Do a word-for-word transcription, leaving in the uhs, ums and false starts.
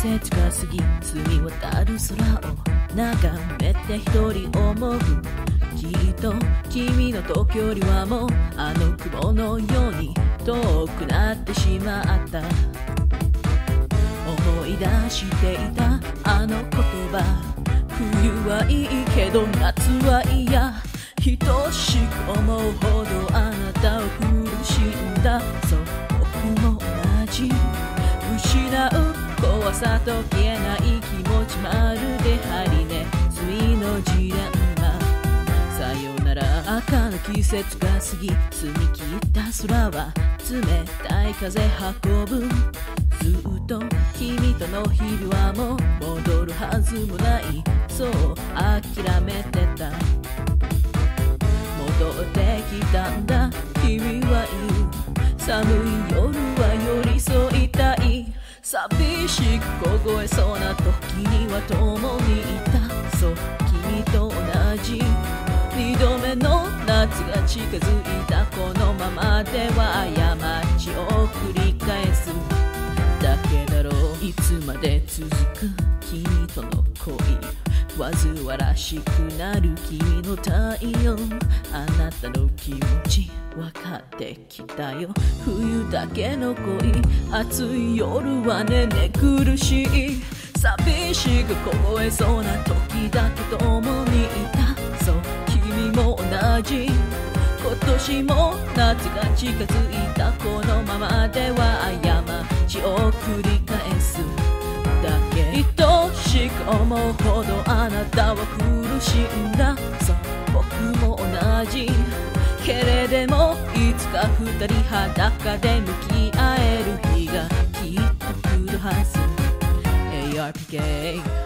節が過ぎ澄み渡る空を眺めて一人思う。きっと君の遠距離はもうあの雲のように遠くなってしまった。思い出していたあの言葉、冬はいいけど夏は嫌、愛しく思うほどあなたを苦しんだ。そう僕も同じ、失う怖さと消えない気持ち、まるで針ね水のジレンマ。さよなら赤の季節が過ぎ澄み切った空は冷たい風運ぶ。ずっと君との日々はもう戻るはずもない、そう諦めてた。戻ってきたんだ君は言う、寒い夜は寄り添いたい。寂しく凍えそうな時には共にいた。そう君と同じ二度目の夏が近づいた。このままでは過ちを繰り返すだけだろう。いつまで続く君との恋、煩わしくなる君の太陽、あなたの気持ち分かってきたよ。冬だけの恋、暑い夜はね寝苦しい。寂しく凍えそうな時だけ共にいた。そう君も同じ、今年も夏が近づいた。このままでは過ちを繰り返すだけ。愛しく思うほどあなたは苦しんだ。そう僕も同じ、けれでもいつか二人裸で向き合える日がきっと来るはず。 エーアールピーケー